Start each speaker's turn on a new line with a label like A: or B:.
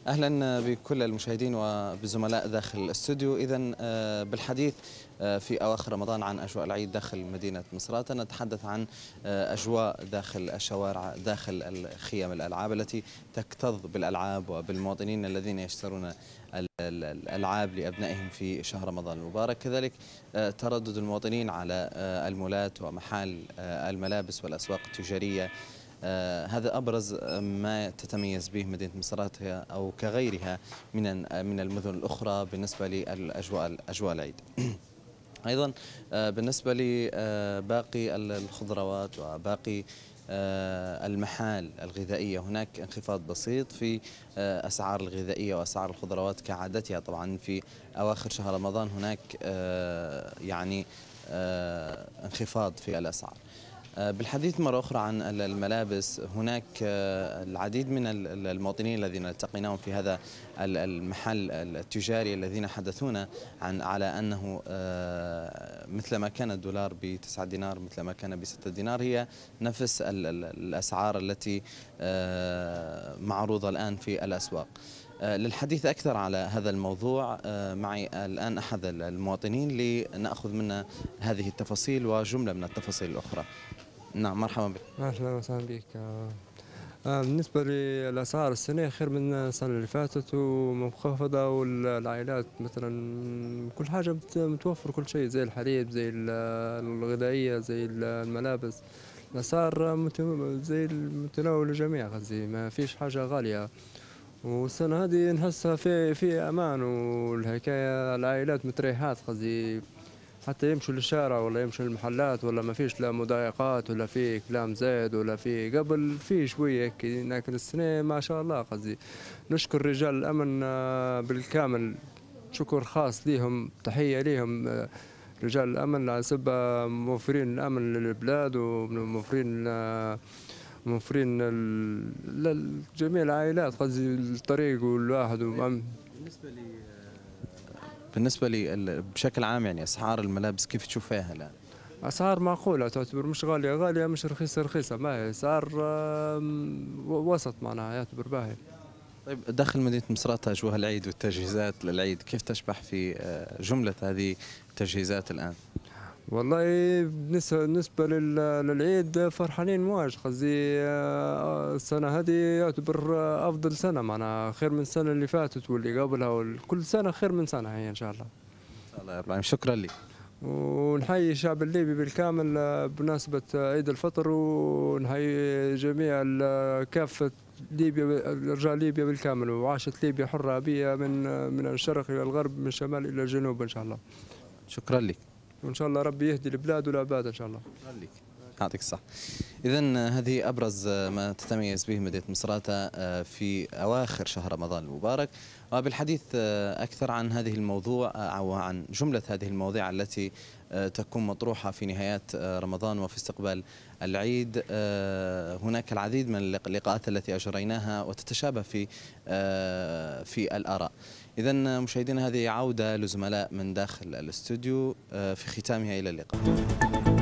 A: أهلا بكل المشاهدين وبزملاء داخل الاستوديو. إذن بالحديث في أواخر رمضان عن أجواء العيد داخل مدينة مصراتة، نتحدث عن أجواء داخل الشوارع، داخل الخيم الألعاب التي تكتظ بالألعاب وبالمواطنين الذين يشترون الألعاب لأبنائهم في شهر رمضان المبارك. كذلك تردد المواطنين على المولات ومحال الملابس والأسواق التجارية. هذا أبرز ما تتميز به مدينة مصراتة أو كغيرها من المدن الأخرى بالنسبة لأجواء العيد. أيضا بالنسبة لباقي الخضروات وباقي المحال الغذائية، هناك انخفاض بسيط في أسعار الغذائية وأسعار الخضروات كعادتها. طبعا في أواخر شهر رمضان هناك يعني انخفاض في الأسعار. بالحديث مرة أخرى عن الملابس، هناك العديد من المواطنين الذين التقيناهم في هذا المحل التجاري الذين حدثونا على أنه مثلما كان الدولار ب9 دينار، مثلما كان ب6 دينار، هي نفس الأسعار التي معروضة الآن في الأسواق. للحديث أكثر على هذا الموضوع معي الآن أحد المواطنين لنأخذ منه هذه التفاصيل وجملة من التفاصيل الأخرى. نعم، مرحبا بك.
B: أهلا وسهلا بك. بالنسبة للأسعار السنة خير من السنة اللي فاتت ومنخفضة، والعائلات مثلا كل حاجة متوفر، كل شيء زي الحليب، زي الغذائية، زي الملابس. الأسعار زي المتناول الجميع، قصدي ما فيش حاجة غالية. والسنة هذه نحسها في أمان، والحكاية العائلات متريحات، قصدي حتى يمشوا للشارع ولا يمشوا للمحلات ولا ما فيش لا مضايقات ولا في كلام زايد ولا في قبل في شوية هيك، لكن السنة ما شاء الله. قصدي نشكر رجال الأمن بالكامل، شكر خاص ليهم، تحية ليهم. رجال الأمن على سبب موفرين الأمن للبلاد، وموفرين لجميع العائلات، قصدي الطريق والواحد
A: بالنسبة لي بشكل عام، يعني أسعار الملابس كيف تشوفها الآن؟
B: أسعار معقولة تعتبر، مش غالية غالية، مش رخيصة رخيصة، ما هي أسعار وسط معناها، يعتبر باهي.
A: طيب، داخل مدينة مصراتة أجواء العيد والتجهيزات للعيد كيف تشبح في جملة هذه التجهيزات الآن؟
B: والله بالنسبة للعيد فرحانين مواج، قصدي السنة هذه يعتبر أفضل سنة، معناها خير من السنة اللي فاتت واللي قبلها، وكل سنة خير من سنة هي إن شاء الله.
A: الله يا رب العالمين، شكرا لي.
B: ونحيي الشعب الليبي بالكامل بمناسبة عيد الفطر، ونحيي جميع كافة ليبيا، رجال ليبيا بالكامل، وعاشت ليبيا حرة أبية من الشرق إلى الغرب، من الشمال إلى الجنوب إن شاء الله.
A: شكرا لي.
B: وإن شاء الله ربي يهدي البلاد والعباد إن شاء الله.
A: شكرا لك، يعطيك الصحة. إذن هذه أبرز ما تتميز به مدينة مصراتة في أواخر شهر رمضان المبارك. وبالحديث أكثر عن هذه الموضوع أو عن جملة هذه المواضيع التي تكون مطروحة في نهايات رمضان وفي استقبال العيد، هناك العديد من اللقاءات التي أجريناها وتتشابه في الآراء. إذن مشاهدينا، هذه عودة لزملاء من داخل الاستوديو، في ختامها إلى اللقاء.